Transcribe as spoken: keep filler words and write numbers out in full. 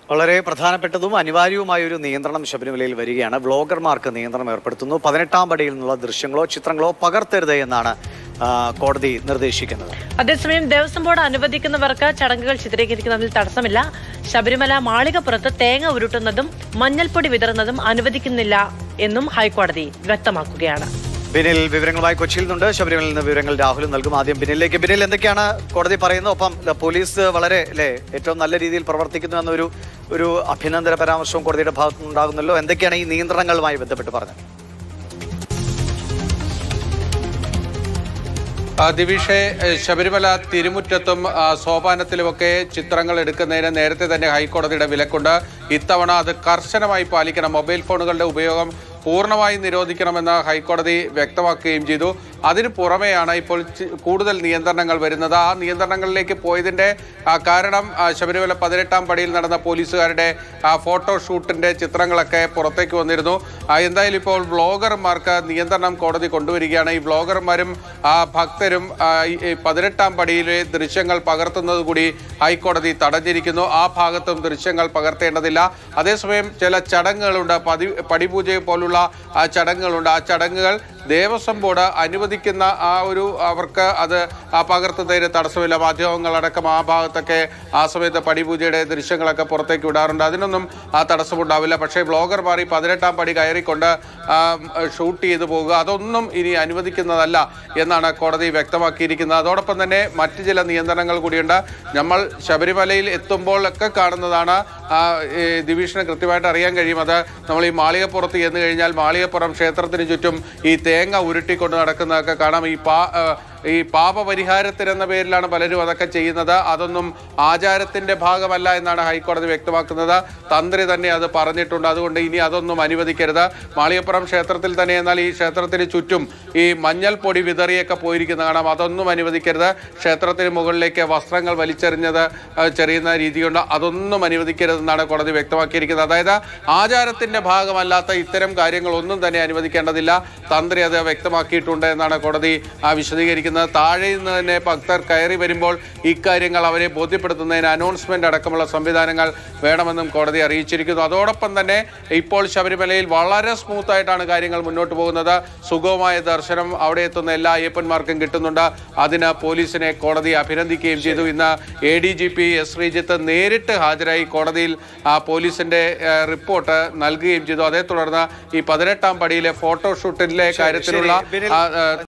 വളരെ പ്രധാനപ്പെട്ടതും അനിവാര്യവുമായ ഒരു നിയന്ത്രണം ശബരിമലയിൽ വരികയാണ്. വ്ളോഗർമാർക്ക് നിയന്ത്രണം ഏർപ്പെടുത്തുന്നു. പതിനെട്ടാം പടിയിൽ നിന്നുള്ള ദൃശ്യങ്ങളോ ചിത്രങ്ങളോ പകർത്തരുത് എന്നാണ് കോടതി നിർദ്ദേശിക്കുന്നത്. അതേസമയം ദേവസ്വം ബോർഡ് അനുവദിക്കുന്നവർക്ക് ചടങ്ങുകൾ ചിത്രീകരിക്കുന്നതിൽ തടസ്സമില്ല. ശബരിമല മാളികപ്പുറത്ത് തേങ്ങ ഉരുട്ടുന്നതും മഞ്ഞൾപ്പൊടി വിതറുന്നതും അനുവദിക്കുന്നില്ല എന്നും ഹൈക്കോടതി വ്യക്തമാക്കുകയാണ്. ബിനിൽ വിവരങ്ങളുമായി കൊച്ചിയിൽ നിന്നുണ്ട്. ശബരിമലയിൽ നിന്ന് വിവരങ്ങൾ രാഹുലും നൽകും. ആദ്യം ബിനിലേക്ക്. ബിനിൽ, എന്തൊക്കെയാണ് കോടതി പറയുന്നത്? ഒപ്പം പോലീസ് വളരെ അല്ലേ ഏറ്റവും നല്ല രീതിയിൽ പ്രവർത്തിക്കുന്നു എന്നൊരു ഒരു അഭിനന്ദന പരാമർശവും കോടതിയുടെ ഭാഗത്തുനിന്നുണ്ടാകുന്നല്ലോ. എന്തൊക്കെയാണ് ഈ നിയന്ത്രണങ്ങളുമായി ബന്ധപ്പെട്ട് പറഞ്ഞത്? ദിവിഷെ, ശബരിമല തിരുമുറ്റത്തും സോപാനത്തിലുമൊക്കെ ചിത്രങ്ങൾ എടുക്കുന്നതിന് നേരത്തെ തന്നെ ഹൈക്കോടതിയുടെ വിലക്കുണ്ട്. ഇത്തവണ അത് കർശനമായി പാലിക്കണം. മൊബൈൽ ഫോണുകളുടെ ഉപയോഗം പൂർണ്ണമായും നിരോധിക്കണമെന്ന് ഹൈക്കോടതി വ്യക്തമാക്കുകയും ചെയ്തു. അതിനു പുറമെയാണ് ഇപ്പോൾ കൂടുതൽ നിയന്ത്രണങ്ങൾ വരുന്നത്. ആ നിയന്ത്രണങ്ങളിലേക്ക് പോയതിൻ്റെ കാരണം ശബരിമല പതിനെട്ടാം പടിയിൽ നടന്ന പോലീസുകാരുടെ ഫോട്ടോഷൂട്ടിൻ്റെ ചിത്രങ്ങളൊക്കെ പുറത്തേക്ക് വന്നിരുന്നു. എന്തായാലും ഇപ്പോൾ വ്ളോഗർമാർക്ക് നിയന്ത്രണം കോടതി കൊണ്ടുവരികയാണ്. ഈ വ്ളോഗർമാരും ഭക്തരും പതിനെട്ടാം പടിയിലെ ദൃശ്യങ്ങൾ പകർത്തുന്നത് കൂടി ഹൈക്കോടതി തടഞ്ഞിരിക്കുന്നു. ആ ഭാഗത്തും ദൃശ്യങ്ങൾ പകർത്തേണ്ടതില്ല. അതേസമയം ചില ചടങ്ങുകളുണ്ട്, പതി പടിപൂജയെ പോലുള്ള ആ ചടങ്ങുകളുണ്ട്. ആ ചടങ്ങുകൾ ദേവസ്വം ബോർഡ് അനുവദിക്കുന്ന ആ ഒരു അവർക്ക് അത് പകർത്തുന്നതിന് തടസ്സമില്ല. മാധ്യമങ്ങളടക്കം ആ ഭാഗത്തൊക്കെ ആ സമയത്ത് പടിപൂജയുടെ ദൃശ്യങ്ങളൊക്കെ പുറത്തേക്ക് വിടാറുണ്ട്. അതിനൊന്നും ആ തടസ്സമുണ്ടാവില്ല. പക്ഷേ വ്ളോഗർമാർ ഈ പതിനെട്ടാം പടി കയറിക്കൊണ്ട് ഷൂട്ട് ചെയ്തു പോകുക, അതൊന്നും ഇനി അനുവദിക്കുന്നതല്ല എന്നാണ് കോടതി വ്യക്തമാക്കിയിരിക്കുന്നത്. അതോടൊപ്പം തന്നെ മറ്റ് ചില നിയന്ത്രണങ്ങൾ കൂടിയുണ്ട്. നമ്മൾ ശബരിമലയിൽ എത്തുമ്പോഴൊക്കെ കാണുന്നതാണ്. ദിവിഷന് കൃത്യമായിട്ട് അറിയാൻ കഴിയും. അത് നമ്മൾ ഈ മാളികപ്പുറത്ത് ചെന്ന് കഴിഞ്ഞാൽ മാളികപ്പുറം ക്ഷേത്രത്തിന് ചുറ്റും ഈ തേങ്ങ ഉരുട്ടിക്കൊണ്ട് നടക്കുന്നതൊക്കെ കാണാം. ഈ പാ ഈ പാപപരിഹാരത്തിനെന്ന പേരിലാണ് പലരും അതൊക്കെ ചെയ്യുന്നത്. അതൊന്നും ആചാരത്തിന്റെ ഭാഗമല്ല എന്നാണ് ഹൈക്കോടതി വ്യക്തമാക്കുന്നത്. തന്ത്രി തന്നെ അത് പറഞ്ഞിട്ടുണ്ട്. അതുകൊണ്ട് ഇനി അതൊന്നും അനുവദിക്കരുത്. മാളികപ്പുറം ക്ഷേത്രത്തിൽ തന്നെ എന്നാൽ ഈ ക്ഷേത്രത്തിന് ചുറ്റും ഈ മഞ്ഞൾപ്പൊടി വിതറിയൊക്കെ പോയിരിക്കുന്ന കാണാം. അതൊന്നും അനുവദിക്കരുത്. ക്ഷേത്രത്തിന് മുകളിലേക്ക് വസ്ത്രങ്ങൾ വലിച്ചെറിഞ്ഞത് ചെറിയുന്ന രീതിയുണ്ട്. അതൊന്നും അനുവദിക്കരുതെന്നാണ് കോടതി വ്യക്തമാക്കിയിരിക്കുന്നത്. അതായത് ആചാരത്തിന്റെ ഭാഗമല്ലാത്ത ഇത്തരം കാര്യങ്ങളൊന്നും തന്നെ അനുവദിക്കേണ്ടതില്ല. തന്ത്രി അത് വ്യക്തമാക്കിയിട്ടുണ്ട് എന്നാണ് കോടതി വിശദീകരിക്കുന്നത്. താഴെ നിന്ന് തന്നെ ഭക്തർ കയറി വരുമ്പോൾ ഇക്കാര്യങ്ങൾ അവരെ ബോധ്യപ്പെടുത്തുന്നതിന് അനൗൺസ്മെന്റ് അടക്കമുള്ള സംവിധാനങ്ങൾ വേണമെന്നും കോടതി അറിയിച്ചിരിക്കുന്നു. അതോടൊപ്പം തന്നെ ഇപ്പോൾ ശബരിമലയിൽ വളരെ സ്മൂത്ത് ആയിട്ടാണ് കാര്യങ്ങൾ മുന്നോട്ട് പോകുന്നത്. സുഗമമായ ദർശനം അവിടെ എത്തുന്ന എല്ലാ അയ്യപ്പന്മാർക്കും കിട്ടുന്നുണ്ട്. അതിന് പോലീസിനെ കോടതി അഭിനന്ദിക്കുകയും ചെയ്തു. ഇന്ന് A D G P S Sreejith നേരിട്ട് ഹാജരായി കോടതിയിൽ പോലീസിന്റെ റിപ്പോർട്ട് നൽകുകയും ചെയ്തു. അതേ തുടർന്ന് ഈ പതിനെട്ടാം പടിയിലെ ഫോട്ടോഷൂട്ടിലെ കാര്യത്തിലുള്ള